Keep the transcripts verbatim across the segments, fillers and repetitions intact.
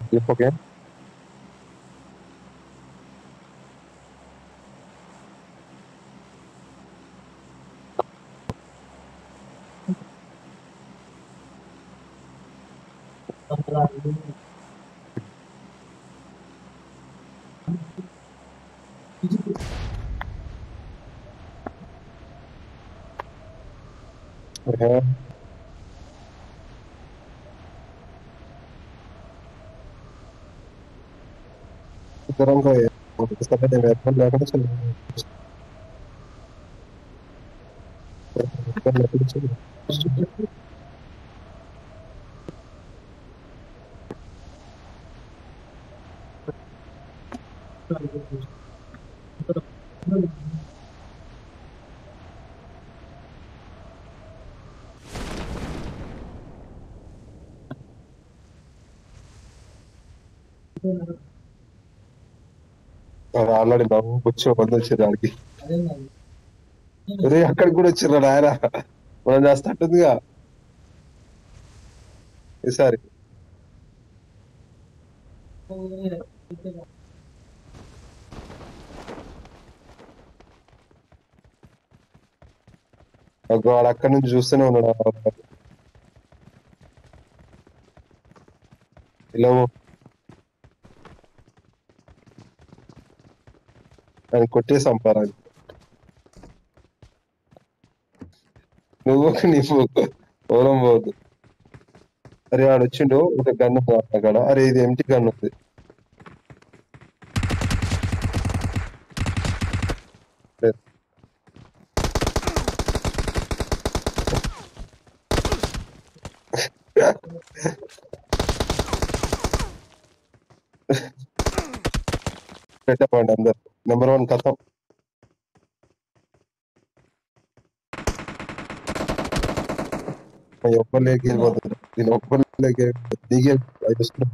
¿Tiempo qué? Ajá. Sekarang kayak kesempatan yang datang belakang sudah kan nanti sudah. Already బాబు కూర్చో మంది వచ్చారు ఆడికి అరే అక్కడికి కూడా వచ్చిర్రా నాయన మనం చేస్తట్టుందిగా ఈసారి వాడు అక్కడి నుంచి చూస్తూనే ఉన్నాడు ఇలా ఆయన కొట్టేసి చంపారు ఆయన. నువ్వు నీవు ఓలం పోవద్దు. అరే వాడు వచ్చిండు ఒక గన్ను అక్కడ అరే ఇది ఎంటి గన్ ఉంది పెట్టపండి అందరు నెంబర్ వన్ కథం ఒక్కలేకి వెళ్ళిపోతుంది నేను ఒక్కలేకి దిగే చూస్తున్నా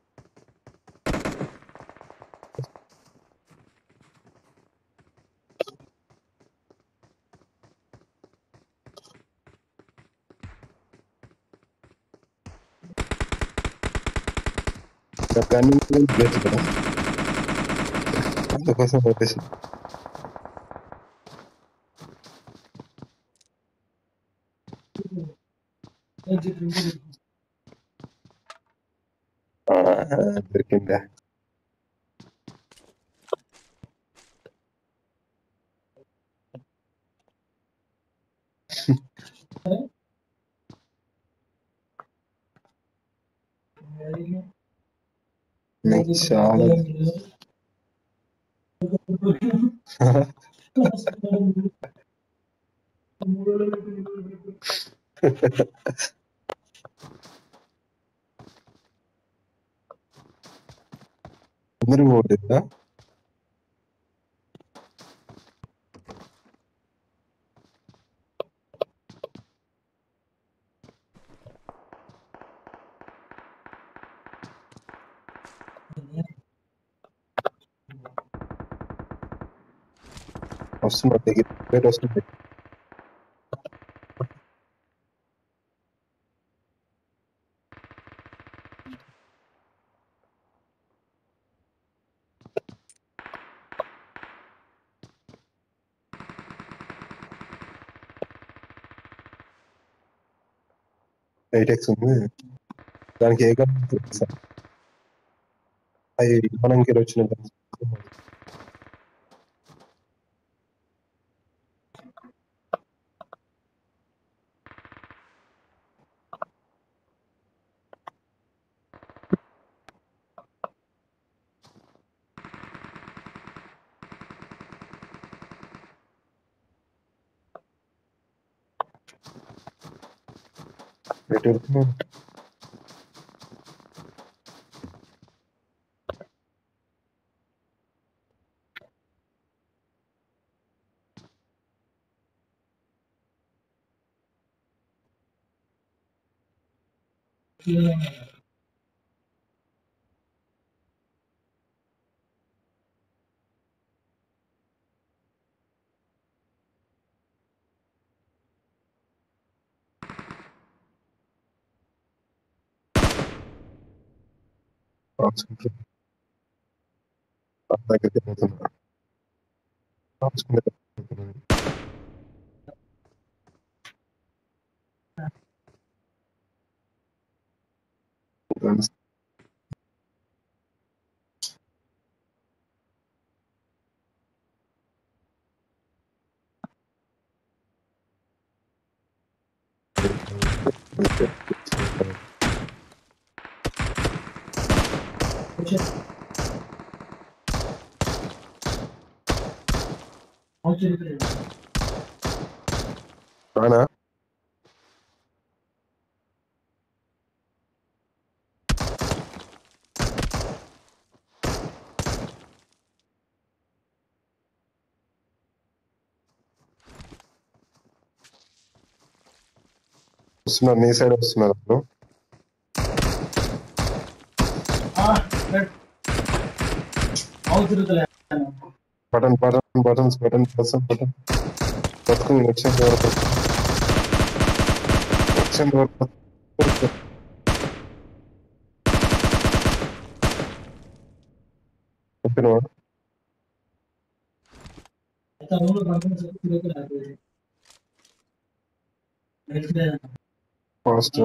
గన్ను లేదు కదా అందుకోసం కొట్టేసి దొరికిందా నీకు చాలా అందరూ పోతుందా వస్తున్నా దగ్గర పేరు వస్తుంది ఎయిట్ ఎక్స్ ఉంది దానికి ఏ గన్ అవి మనకి వచ్చిన guns. ఎటు వెళ్తున్నావు? రాసుకుంటూ దగ్గరికి పోతున్నా. రాసుకుంటూ పోతున్నాను. గన్స్ రానా వస్తున్నారు, నీ సైడ్ వస్తున్నారు అప్పుడు. Button button buttons button button button బతుకుని వచ్చింది వరకు వచ్చింది వరకు చెప్పినవా ఫాస్ట్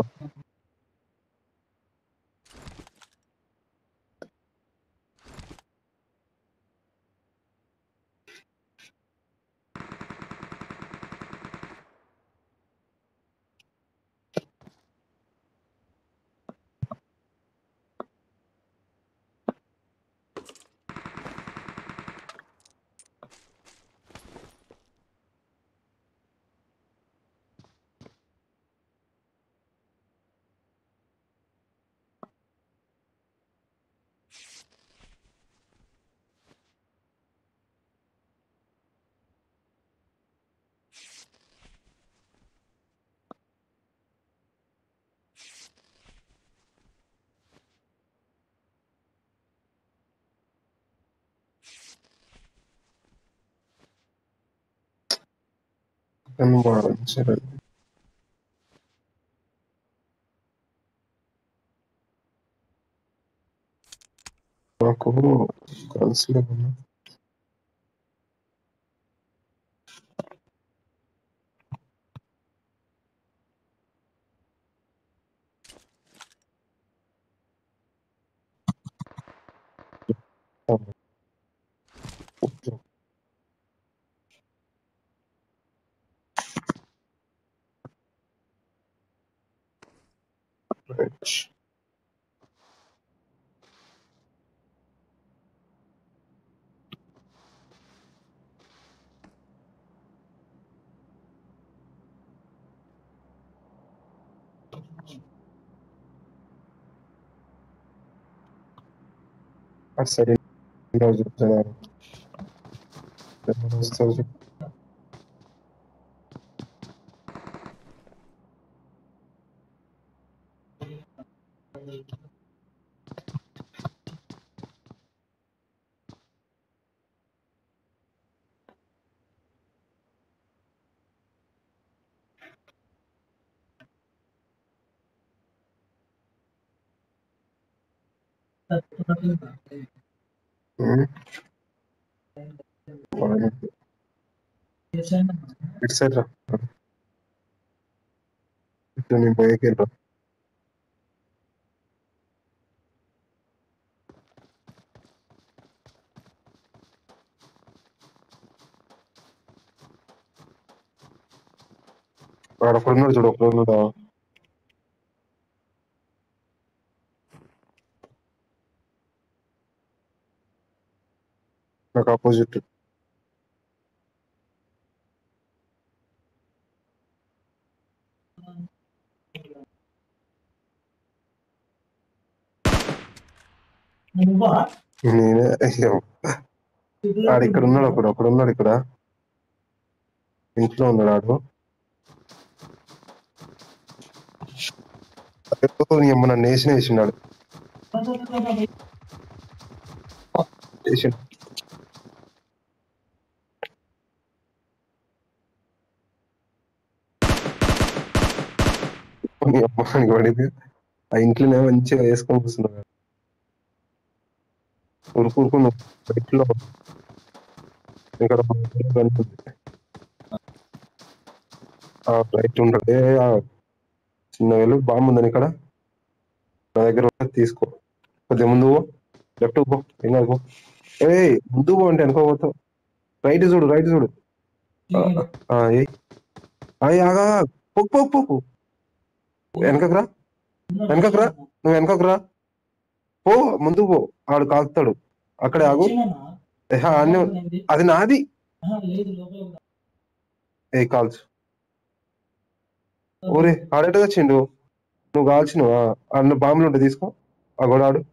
సరే. నాకు కలిసి సరే చెప్తున్నారు వస్తారు. ఉమ్, బాగానే ఉంది. ఇటు సైడ్ రా, ఇటు నేను పోయేకి రా. వాడు ఒకడు ఉన్నాడు చూడు, ఒకడు ఉన్నాడా నాకు ఆపోజిట్. నేనే అయ్యో, ఆడు ఇక్కడ ఉన్నాడు, ఒకడు ఒకడు ఉన్నాడు ఇక్కడ ఇంట్లో ఉన్నాడు ఆడు. మన నేషన్ వేసినాడు వేసిండు. నీ అమ్మానికి పడింది. ఆ ఇంట్లోనే మంచిగా వేసుకొని కూర్చున్నాడు. ఉరుకు ఉరుకు నువ్వు బయటలో ఇక్కడ రైట్ ఉంటుంది చిన్న వేలు బాంబు ఉందని ఇక్కడ నా దగ్గర ఉన్నది తీసుకో కొద్దిగా ముందు పో లెఫ్ట్ పో ఏం కాదు పో ఏ ముందు పో అంటే వెనుక పోతావు రైట్ చూడు రైట్ చూడు ఆ, ఆ, ఏయ్. ఆయ్, ఆగా పో పో పో పో. వెనకకు రా వెనకకు రా నువ్వు వెనకకు రా పో ముందు పో ఆడు కాకుతాడు అక్కడే ఆగు ఏహా, అన్ని అది నాది ఏ కాల్చు ఊరే ఆడేటగా వచ్చిండు నువ్వు కాల్చినవా అన్న బాంబులు ఉంటే తీసుకో ఆ గొడవ ఆడు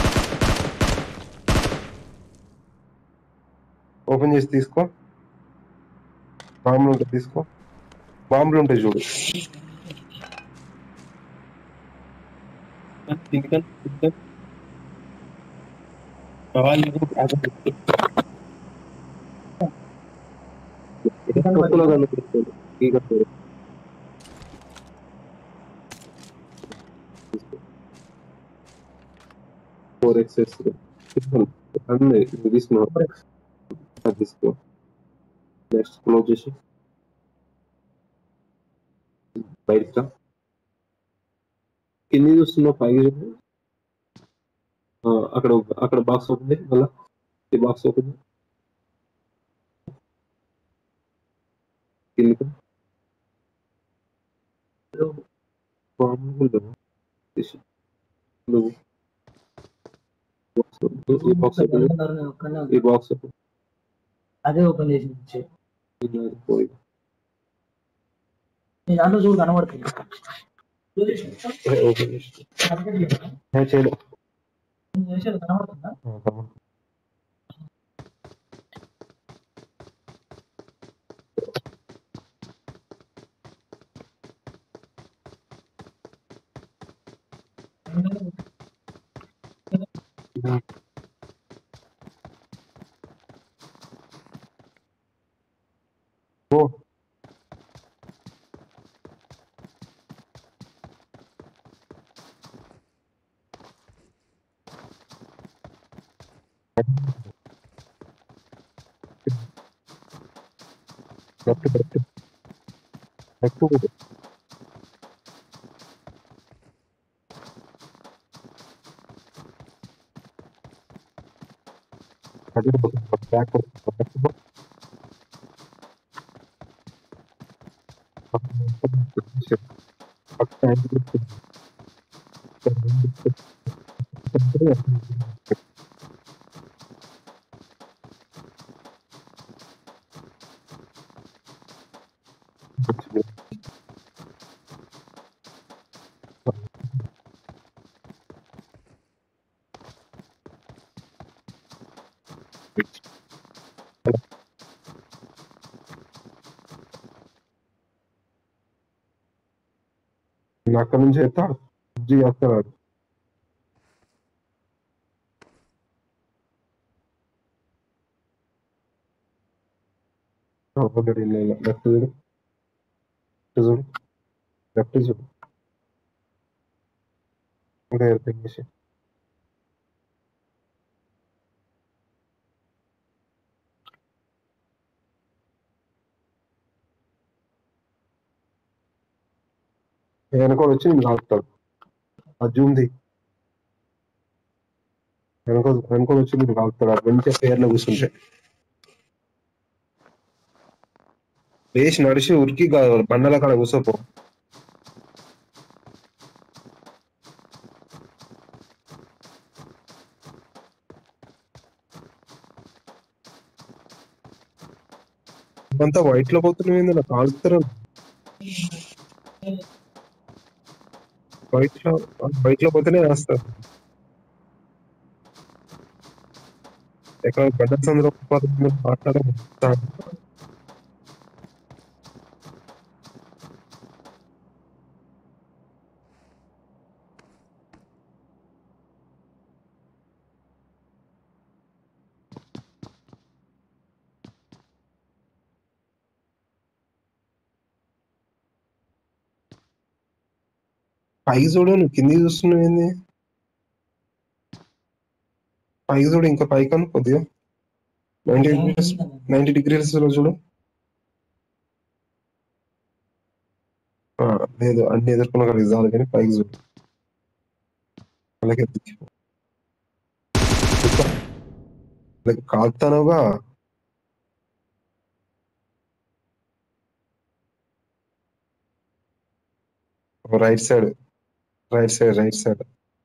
ఓపెన్ చేసి తీసుకో బాంబులు ఉంటే తీసుకో బాంబులు ఉంటాయి చూడు ఇంకా ఇంకా కావాలి. తొక్కులో కనిపిస్తుంది. ఈ కనిపిస్తుంది. ఫోర్ ఎక్సెస్ అన్నీ ఇది తీసుకో అది తీసుకో నెక్స్ట్ క్లోజ్ చేసి బయట కింది చూస్తున్నావు పైకి చూడు. ఆ, అక్కడ అక్కడ బాక్స్ ఓపెన్ చేయి మళ్ళా ఈ బాక్స్ ఓపెన్ చేయి. కిందికి బాగుంది తీసి నువ్వు ఈ బాక్స్ ఓపెన్ చేయి. ఈ బాక్స్ ఓపెన్ అదే ఓపెన్ చేసి ఇచ్చే. పోయి నీ దాంట్లో చూడు కనబడుతుంది. ఓపెన్ చేసి ఏ, చేయలేదు నేను చేసేది కనబడుతుందా? ఆ, ఓ కరెక్ట్ కరెక్ట్ కరెక్ట్ కూడా. అది బ్యాక్ అక్కడ నుంచి అయితే జీ వస్తున్నాడు ఆల్రెడీ లెఫ్ట్ చూడు లెఫ్ట్ చూడు లెఫ్ట్ చూడు ఇంకా ఎయిర్పింగ్ చేసి వెనకాల వచ్చి నేను కాపుతాడు ఆ జూమ్ది వెనక వెనకాల వచ్చి నేను కాపుతాడు అటు నుంచి పేర్లో కూర్చుంటే లేచి నడిచి ఉరికి బండల కాడ కూర్చోపో అంతా వైట్ లో పోతున్నాయి నాకు కాలుతారు వైట్ లో వైట్ లో పోతేనే వేస్తారు ఎక్కడ గడ్డ సందర్భం మాట్లాడాలి పైకి చూడు నువ్వు కిందికి చూస్తున్నావు ఏంది పైకి చూడు, ఇంకా పైకి అను కొద్దిగా నైన్టీ డిగ్రీస్ నైన్టీ డిగ్రీస్ లో చూడు. ఆ, లేదు అన్ని ఎదుర్కొన్న కలిగి చాలు కానీ పైకి చూడు. అలాగే కాలుతానుగా. Right side right side right side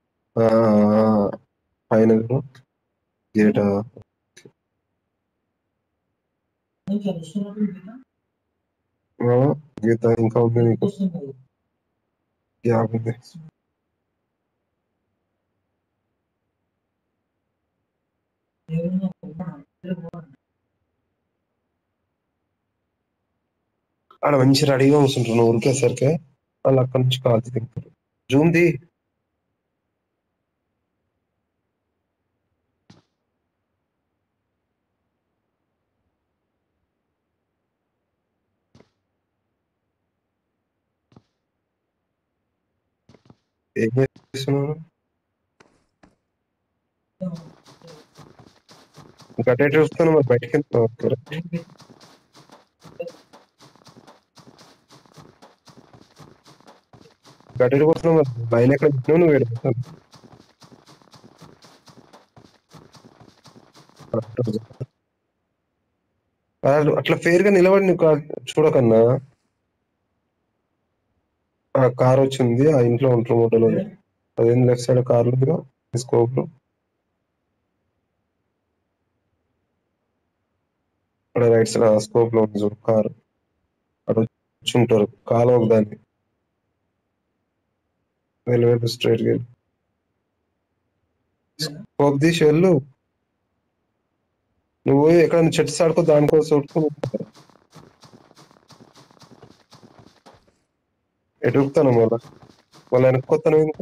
పైన గేట గీత ఇంకా ఉంది నీకు గ్యాప్ ఉంది. ఆడ మంచి రెడీగా కూర్చుంటారు నువ్వు ఉరికేసరికి వాళ్ళు అక్కడి నుంచి కాల్ తింటారు. జూమ్ ది. ఏం చేస్తున్నారు? గట్టే చూస్తాను మరి బయటకి గట్టే పోతున్నావు మరి బయట ఎక్కడ పెట్టినావు నువ్వు ఏడిపోతాను. అట్లా ఫేర్ గా నిలబడి నువ్వు చూడకన్నా. ఆ కార్ వచ్చింది, ఆ ఇంట్లో ఉంటారు మోటోలో. అదేం లెఫ్ట్ సైడ్ కార్లు స్కోప్ అక్కడ రైట్ సైడ్ స్కోప్ లో ఉంది చూడు కారు. అక్కడ వచ్చి ఉంటారు కాలు ఒక దాన్ని వెళ్ళి వెళ్ళి స్ట్రైట్ గా స్కోప్ తీసి వెళ్ళు. నువ్వు ఎక్కడ చెట్టు సాడుకో దానికోసం ఎటుకుతాను మళ్ళా మళ్ళీ వెనక్కొస్తాను ఇంకా.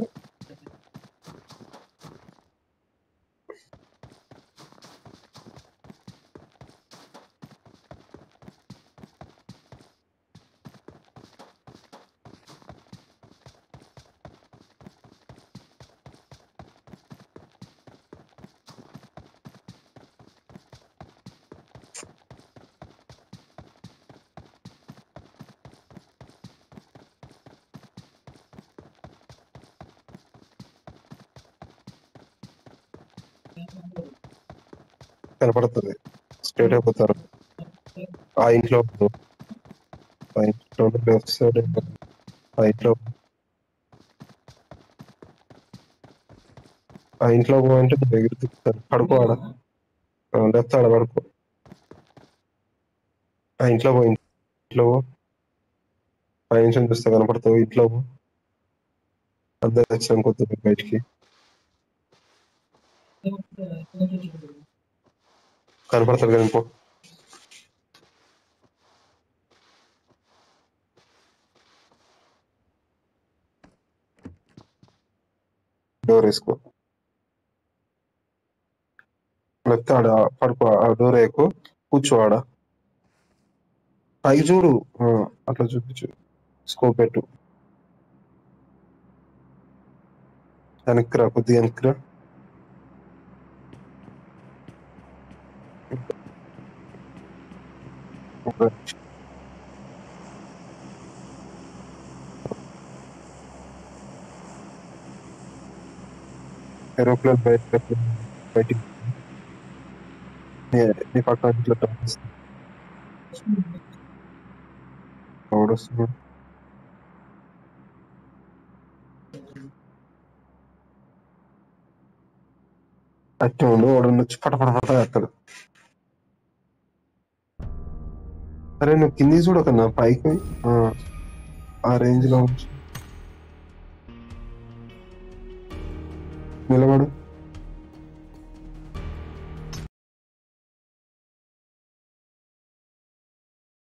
కనపడుతుంది స్ట్రైట్ అయిపోతారు. ఆ ఇంట్లో ఆ ఇంట్లో లెఫ్ట్ సైడ్ ఆ ఇంట్లో ఆ ఇంట్లో పోవంటే దగ్గర తిప్పుతారు. పడుకో ఆడ లెఫ్ట్ ఆడ పడుకో. ఆ ఇంట్లో పో ఇంట్లో పై నుంచి చూస్తే కనపడతావు. ఇంట్లో అందరు వచ్చాం కొద్దిగా బయటికి కనపడతారు కదా ఇంకో. డోర్ వేసుకో. లెఫ్ట్ ఆడ పడుకో. ఆ డోర్ వేయకు, కూర్చో ఆడ. పైకి చూడు, అట్లా చూపించు. స్కోప్ పెట్టు. వెనక్కిరా కొద్దిగా వెనక్కిరా. ఏరోప్లేన్ బయట బయటికి నీ పక్కన ఇట్లా వస్తుంది. అట్టే ఉండు, వాడు వచ్చి పటపట పట వేస్తాడు. సరే నువ్వు కింది చూడకన్నా పైకి ఆ రేంజ్ లో నిలబడు.